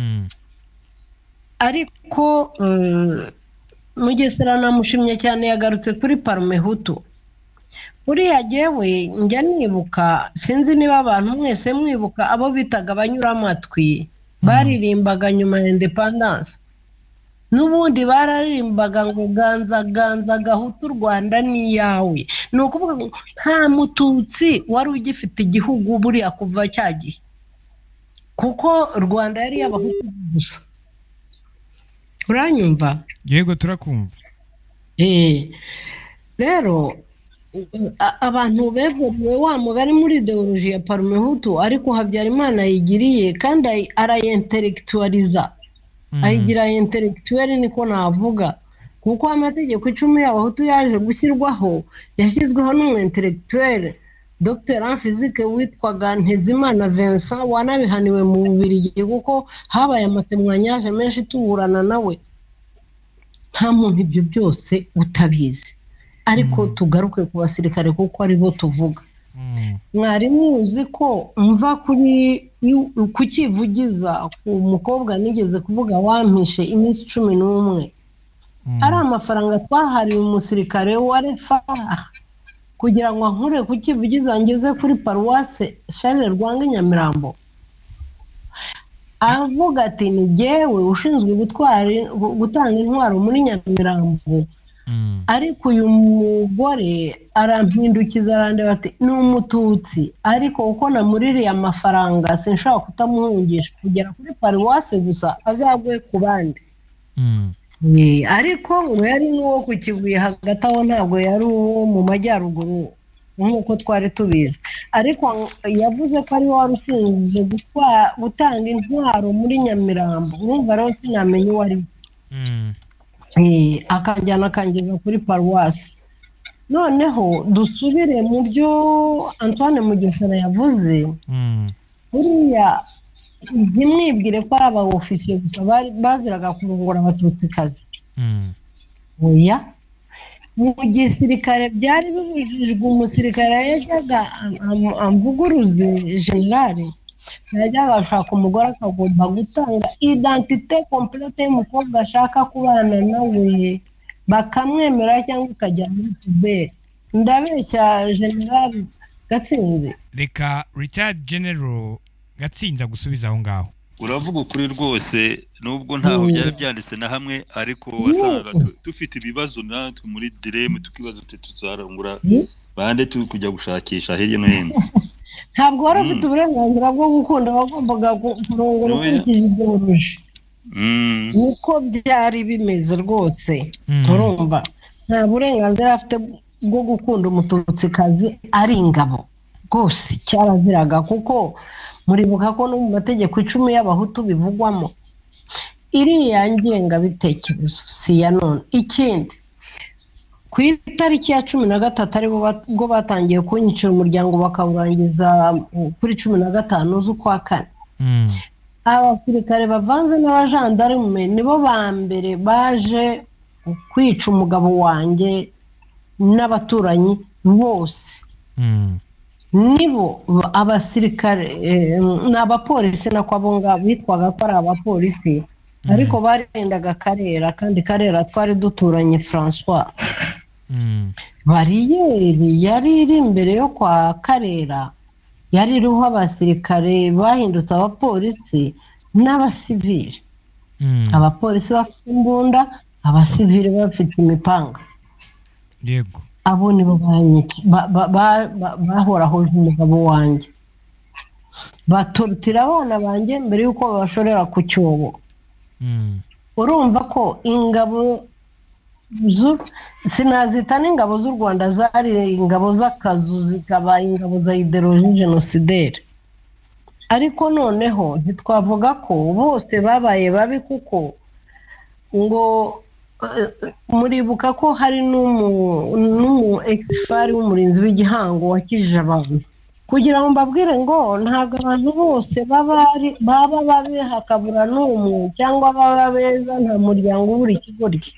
ariko Mugesera namushimye cyane yagarutse kuri Parmehutu uriya jewe njya nibuka sinzi niba abantu mwese mwibuka abo bitaga abanyuramatwi baririmbaga nyuma ya independence n'ubundi bararirimbaga ngo ganza ganza gahutu Rwanda ni yawe ni ukuvuga ngo nta mututsi wari ugifite igihugu buriya kuva cyagiye kuko Rwanda yari y'abahutu gusa uranyumva yego turakumva eh rero abantu bevuriwe wa mugari muri ideology ya Parmehutu ariko Habyarimana yigiriye kandi arayentellectualiza ayigira intellectuel niko navuga kuko amategeko icumi y'abahutu yaje gushyirwaho yashyizweho n'umu intellectuel Docteur en physique witwaga Ntezimana Vincent wanabihaniwe mu Bubiligi kuko habaye amatemwanyaje menshi tuburana nawe nta muntu ibyo byose utabizi ariko tugaruke ku basirikare kuko ari bo tuvuga mwari muzi ko mva kuri kukivugiza ku mukobwa nigeze kuvuga wampishe iminsi cumi n'umwe ari amafaranga twahariwe umusirikare wa refa kugira ngo nkure kukivugiza ngeze kuri paruwase Charles Rwanga Nyamirambo avuga ati ni jewe ushinzwe gutwara gutanga intwaro muri Nyamirambo ariko uyu mugore arampindukiza arandeba ati ni umututsi ariko uko namuririye amafaranga sinshaka kutamuhungisha kugera kuri paruwase gusa azagwe ku bandi ariko ngo yari n'uwo ku Kibuye hagati aho ntabwo yari uwo mu majyaruguru nk'uko twari tubizi ariko yavuze ko ari wari ushinzwe gutanga intwaro muri Nyamirambo urumva rero sinamenye uwo ari akanjyana akangeza kuri paruwasi noneho dusubire mu byo Antoine Mugesera yavuze buriya ntimwibwire ko ari aba ofisiye gusa baziraga kurongora abatutsikazi oya mu gisirikare byari bibujijwe umusirikare yajyaga amvuguruze generale yajyaga ashaka umugore akagomba gutanga identite complete y'umukobwa ashaka kubana nawe bakamwemera cyangwa ukajya muri tubere ndabeshya generale Gatsinzi reka Richard General Gatsinza gusubiza aho ngaho uravuga ukuri rwose nubwo ntaho byari byanditse na hamwe ariko wasangaga dufite ibibazo natwe muri direme tukibazo tuzarangura bande turi kujya gushakisha hirya no hino ntabwo wari ufite uburenganzira bwo gukunda wagombaga kurongora ukurikije ideology niko byari bimeze rwose urumva nta burenganzira afite bwo gukunda umututsikazi ari ingabo rwose cyaraziraga kuko muribuka ko no mu mategeko icumi y'abahutu bivugwamo iriya ngengabitekerezo si ya none ikindi ku itariki ya cumi na gatatu aribwo batangiye kunyicira umuryango bakawurangiza kuri cumi na gatanu z'ukwa kane abasirikare bavanze n'abajandarume nibo ba mbere baje kwica umugabo wanjye n'abaturanyi bose nibo abasirikare n'abapolisi nako abo ngabo bitwaga ko ari abapolisi ariko barendaga Karera kandi Karera twari duturanye François bariyeri yari iri imbere yo kwa Karera yari iriho abasirikare bahindutse abapolisi n'abasivili abapolisi bafite imbunda abasivili bafite imipanga yego abo nibo bahorahoje umugabo wanjye batorotira abana banjye mbere y'uko babashorera ku cyobo urumva ko ingabo sinazita n'ingabo z'u Rwanda zari ingabo z'akazu zikaba ingabo za ideologie genocidaire, ariko noneho ntitwavuga ko bose babaye babi, kuko ngo muribuka ko hari n'umu ex-fari w'umurinzi w'igihango wakijije abantu, kugira ngo mbabwire ngo ntabwo abantu bose baba babi hakabura n'umwe cyangwa baba beza, nta muryango ubura ikigoryi.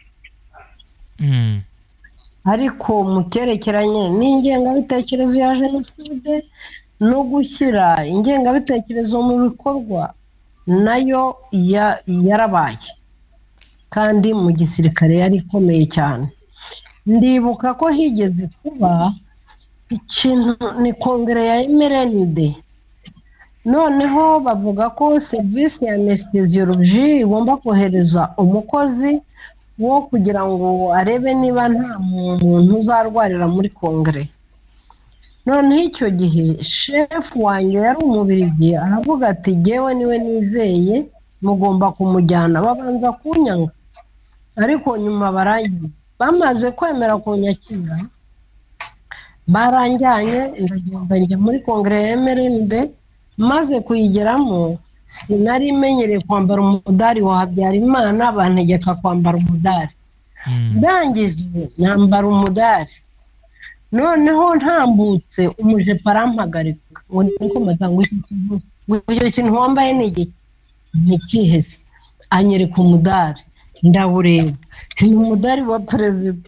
ariko mu cyerekeranye n'ingengabitekerezo ya jenoside no gushyira ingengabitekerezo mu bikorwa nayo yarabaye, kandi mu gisirikare yari ikomeye cyane. Ndibuka ko higeze kuba ikintu ni kongere ya M R N D, noneho bavuga ko serivisi ya anesthesiologie igomba kohereza umukozi wo kugira ngo arebe niba nta muntu uzarwarira muri kongere. Noneho icyo gihe chef wanjye yari umubirigi, aravuga ati jyewe niwe nizeye, mugomba kumujyana. Babanza kunyanga, ariko nyuma barangiye bamaze kwemera kunyakira, baranjyanye ndagenda njya muri kongere ya M R N D. Maze kuyigeramo sinari menyereye kwambara umudari wa Habyarimana, bantegeka kwambara umudari. Ndangije nambara umudari, noneho ntambutse umujepa arampagarika ngo niko matango icyo kintu wambaye n'igi ntikiheze, anyereka umudari, ndawureba ni umudari wa perezida.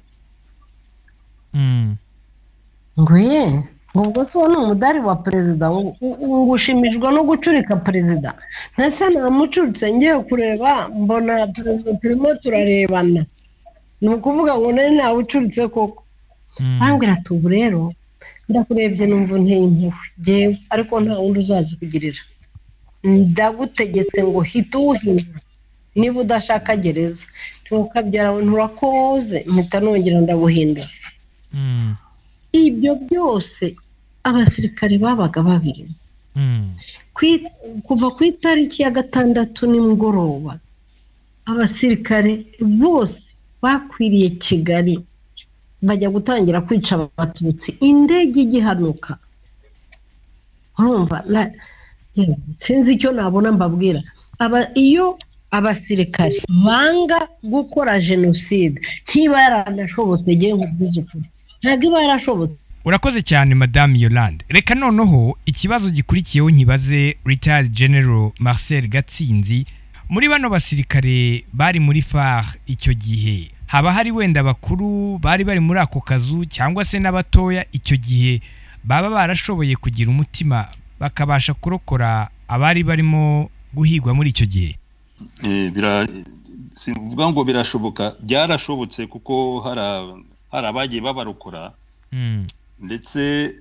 ngo ye ngo ubwo se ni umudari wa perezida, ngushimijwe no gucurika perezida. Ntese namucutse ngiye kureba mbona perezida turimo turarebana, ni ukuvuga ngo nari ntawe ucuritse koko. Arambwira ati ubu rero ndakurebye numva nteye impuhwe jyewe, ariko nta wundi uzazi kugirira, ndagutegetse ngo hita uwuhindura, niba udashaka gereza ntukabyara nturakoze, mpita nongera ndabuhindura. Ibyo byose abasirikare babaga babiri. Kuva ku itariki ya gatandatu nimugoroba abasirikare bose bakwiriye Kigali bajya gutangira kwica abatutsi, indege igihanuka. Urumva sinzi icyo nabona mbabwira, aba iyo abasirikare banga gukora jenoside ntiba yaranashobotse, ngiye nkubwiza ukuri ntabwo iba yarashobotse. Urakoze cyane Madame Yolande. Reka noneho ikibazo gikurikiyeho nkibaze Retired General Marcel Gatsinzi. Muri bano basirikare bari muri F A R icyo gihe, haba hari wenda bakuru bari bari muri ako kazu cyangwa se n'abatoya icyo gihe baba barashoboye kugira umutima bakabasha kurokora abari barimo guhigwa muri icyo gihe? Eh bira sivuga ngo birashoboka, byarashobotse kuko hari hari abagiye babarokora. Mm. Ndetse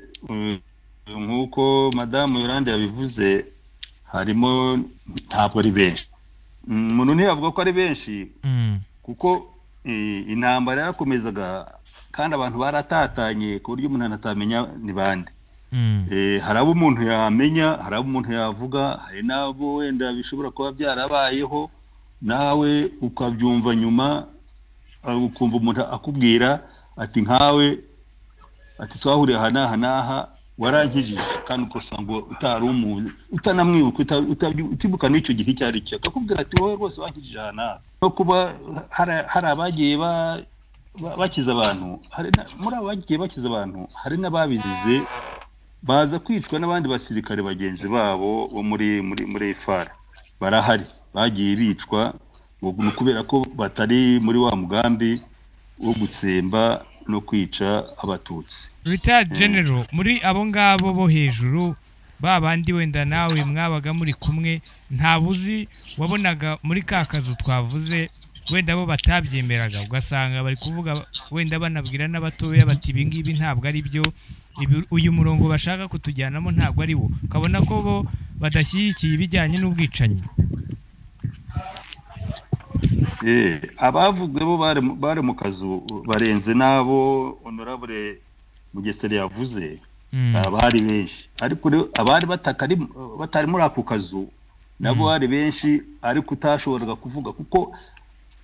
nk'uko Madame Yolande yabivuze, harimo ntabwo ari benshi. Umuntu ntiyavuga ko ari benshi kuko intambara yarakomezaga kandi abantu baratatanye ku buryo umuntu anatamenya ni bande. Hari abo umuntu yamenya, hari abo umuntu yavuga, hari n'abo wenda bishobora kuba byarabayeho nawe ukabyumva nyuma, ukumva umuntu akubwira ati nkawe ati twahuriye aha n'aha n'aha warankijije, kandi ukosanga utari umuntu utanamwibuka utibuka n'icyo gihe icyo ari cyo, akakubwira ati wowe rwose wankijije aha n'aha. No kuba hari abagiye bakiza abantu, muri abo bagiye bakiza abantu hari n'ababizize baza kwicwa n'abandi basirikare bagenzi babo bo muri muri muri F A R. Barahari bagiye bicwa kubera ko batari muri wa mugambi wo gutsemba no kwica abatutsi. Retired General, muri abo ngabo bo hejuru babandi wenda nawe mwabaga muri kumwe, nta buzi wabonaga muri ka kazu twavuze wenda bo batabyemeraga, ugasanga bari kuvuga wenda banabwira n'abatoya bati ibi ngibi ntabwo ari byo, uyu murongo bashaka kutujyanamo ntabwo ari wo, ukabona ko bo badashyigikiye ibijyanye n'ubwicanyi? Eh abavugwe bo bare mu kazu barenze nabo Honorable Mugesera yavuze. Abari benshi, ariko abari batakari batari muri ako kazu nabo bari benshi, ariko utashoboraga kuvuga kuko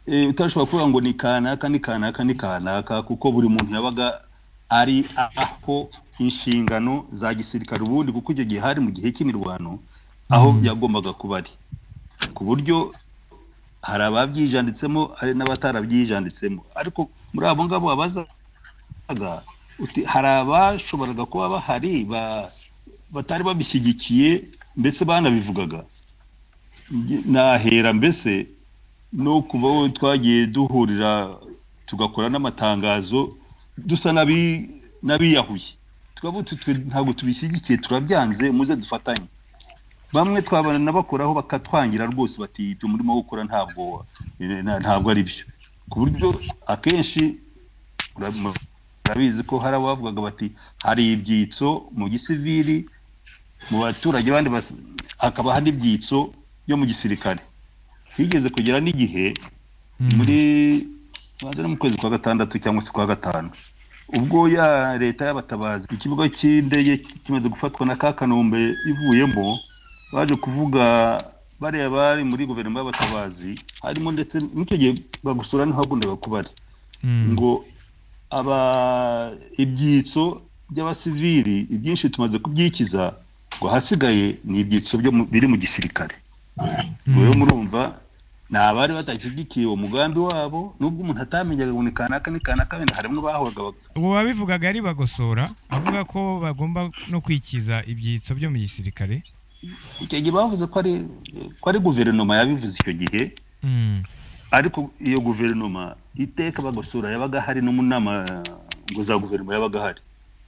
eh utashobora kuvuga ngo ni kanaka ni kanaka ni kanaka kuko buri muntu yabaga ari aho inshingano za gisirikare ubundi kuko icyo gihe hari mu gihe cy'imirwano aho yagombaga kuba ari ku buryo hari ababyijanditsemo hari n'abatarabyijanditsemo ariko muri abo ngabo abazaga hari abashoboraga kuba bahari batari babishyigikiye mbese banabivugaga nahera mbese no kuva aho twagiye duhurira tugakora n'amatangazo dusa nabi nabiyahuye tukavuga ntabwo tubishyigikiye turabyanze muze dufatanye bamwe twabana nabakoraho bakatwangira rwose bati ibyo murimo gukora ntabwo ntabwo ari byo ku buryo akenshi urabizi ko hari abavugaga bati hari ibyitso mu gisivili mu baturage bandi hakaba hari ibyitso byo mu gisirikare higeze kugera n'igihe muri mu kwezi kwa gatandatu cyangwa se kwa gatanu ubwo ya leta y'abatabazi ikibuga cy'indege kimaze gufatwa na Kanombe ivuyemo baje kuvuga bariya bari muri guverinoma y'abatabazi harimo ndetse n'icyo gihe bagusura niho hakundaga kuba ari ngo aba ibyitso by'abasivili ibyinshi tumaze kubyikiza ngo hasigaye ni ibyitso byo biri mu gisirikare rero murumva nabari batashyigikiye uwo mugambi wabo nubwo umuntu atamenyaga ngo ni kanaka ni kanaka benda harimo bahoraga ubu babivugaga ari bagosora avuga ko bagomba no kwikiza ibyitso byo mu gisirikare icyo gihe bavuze ko ari ko ari guverinoma yabivuze icyo gihe ariko iyo guverinoma iteka bagosora yabaga hari no mu nama ngo za guverinoma yabaga hari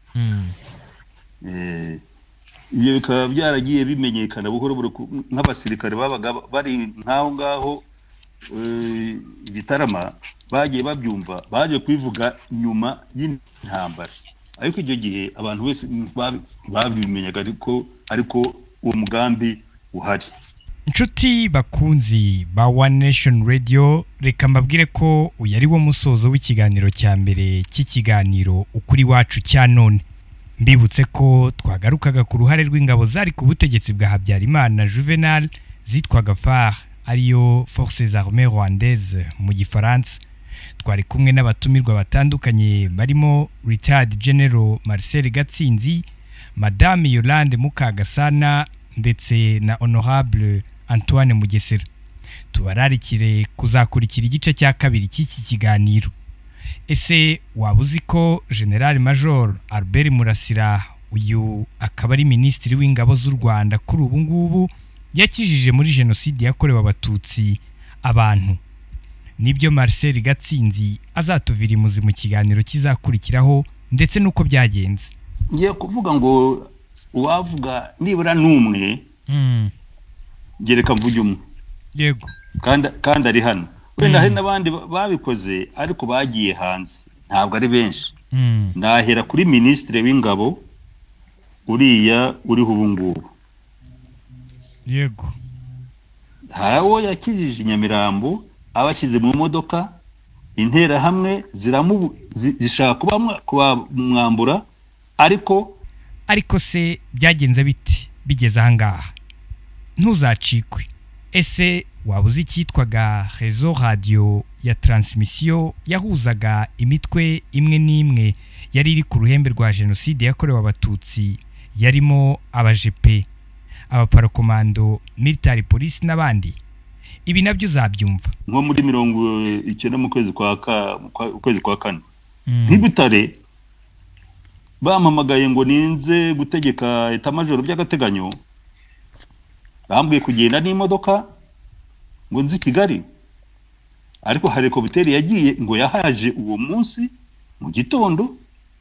eh ibyo bikaba byaragiye bimenyekana buhoro buhoro nk'abasirikare babaga bari nkaho ngaho Gitarama bagiye babyumva baje kwivuga nyuma y'intambara ariko icyo gihe abantu bose babimenyaga ariko ariko uwo mugambi uhari. Inshuti bakunzi ba One Nation Radio, reka mbabwire ko uyu ari wo musozo w'ikiganiro cya mbere cy'ikiganiro ukuri wacu cya none. Mbibutse ko twagarukaga ku ruhare rw'ingabo zari ku butegetsi bwa Habyarimana Juvenal zitwaga F A R, ariyo Forces Armées Rwandaises mu gifaransa. Twari kumwe n'abatumirwa batandukanye barimo Retired General Marcel Gatsinzi, Madame Yolande Mukagasana ndetse na Honorable Antoine Mugesera. Tubararikire kuzakurikira igice cya kabiri cy'iki kiganiro. Ese wabuzi ko General Major Albert Murasira, uyu akaba ari Minisitiri w'Ingabo z'u Rwanda kuri ubu ngubu, yakijije muri jenoside yakorewe abatutsi abantu? Nibyo Marcel Gatsinzi azatuvira imuzi mu kiganiro kizakurikiraho ndetse nuko byagenze. Ngiye kuvuga ngo uwavuga nibura numwe mm. gereka mvuge umwe yego kandi kandi ari hano wenda hari nabandi babikoze ariko bagiye hanze ntabwo ari benshi. mm. Ndahera kuri Minisitiri w'Ingabo uriya uri hubungubu yego harawo yakijije Nyamirambo abashyize mu modoka intera hamwe ziramu zishaka kuba mwambura ariko ariko se byagenze biti bigeze ahangaha ntuzacikwe. Ese wabuze icyitwaga Réseau Radio ya transmission yahuzaga imitwe imwe n'imwe yari iri ku ruhembe rwa jenoside yakorewe abatutsi, yarimo abajepe, abaparakomando, military police n'abandi? Ibi nabyo uzabyumva nko muri mirongo icyenda mu kwezi kwa kwezi kwa kane nk'Ibutare bampamagaye ngo ninze gutegeka etamajoro by'agateganyo, bambwiye kugenda n'imodoka ngo nzi Kigali, ariko helicopter yagiye ngo yahaje uwo munsi mu gitondo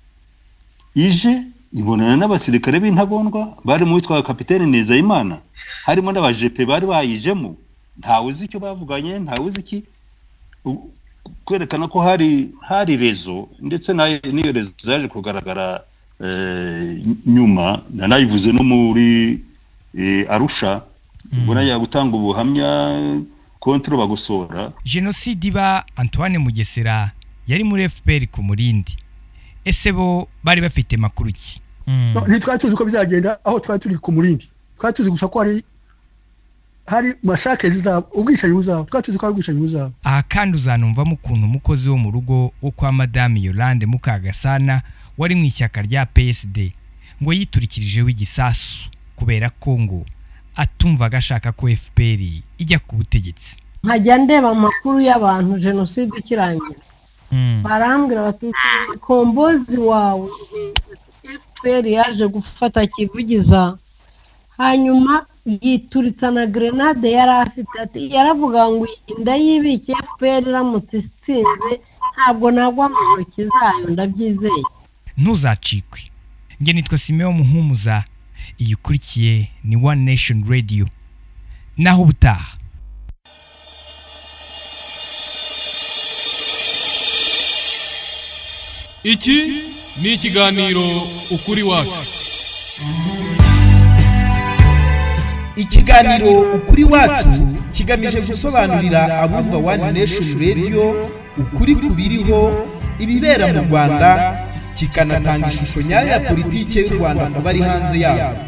ije ibonana n'abasirikare b'intagondwa bari mu witwa Kapiteni Nezayimana, harimo n'abajepe bari bayijemo. Ntawe uzi icyo bavuganye, ntawe uzi iki, kwerekana ko hari hari rezo ndetse n'iyo rezo zaje kugaragara nyuma nanayivuze no muri Arusha ubona ya gutanga ubuhamya kontro bagusora. Jenoside iba Antoine Mugesera yari muri F P R ku Murindi. Ese bo bari bafite makuru ki? Ntitwatuzi uko byagenda aho twari turi ku Murindi, twatuzi gusa ko ari hari masake zizaba ubwishanyi buzaba twatuzi ko ari ubwishanyi buzaba. Aha kandi uzanumvamo ukuntu umukozi wo mu rugo wo kwa Madame Yolande Mukagasana wari mu ishyaka rya P S D ngo yiturikirijeho igisasu kubera ko ngo atumvaga ashaka ko F P R ijya ku butegetsi. Nkajya ndeba amakuru y'abantu jenoside ikirangira barambwira bati kombozi wawe F P R yaje gufata Kivugiza hanyuma yituritsa na grenade yari afite ati yaravuga ngo inda yibike F P R iramutse itsinze ntabwo nagwa mu ntoki zayo ndabyizeye. Ntuzacikwe. Nge nitwa Simeon Muhumuza, iyi ukurikiye ni One Nation Radio. Naho butaha. Iki ni ikiganiro ukuri wacu. Ikiganiro ukuri wacu kigamije gusobanurira abumva One Nation Radio ukuri kubiriho ibibera mu Rwanda, kikanatanga ishusho nyayo ya politike y'u Rwanda ku bari hanze yabo.